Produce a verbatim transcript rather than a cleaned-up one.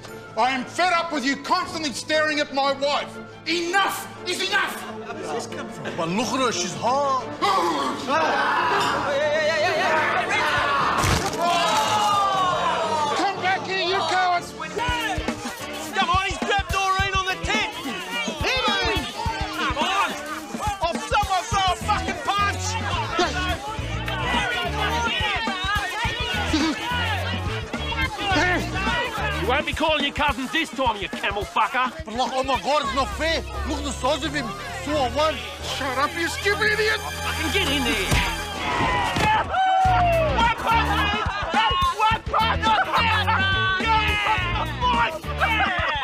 I am fed up with you constantly staring at my wife. Enough is enough! Where does this come from? But look at her, she's hot. Come back here, you cowards! Come on, he's grabbed Dorreen on the tent! Hit him! Come on! Oh, someone throw a fucking punch! You won't be calling your cousins this time, you camel fucker. But look, oh my God, it's not fair. Look at the size of him. Two on one. Shut up, you stupid idiot! Fucking get in there. One punch! One punch! Go! Go! Fight!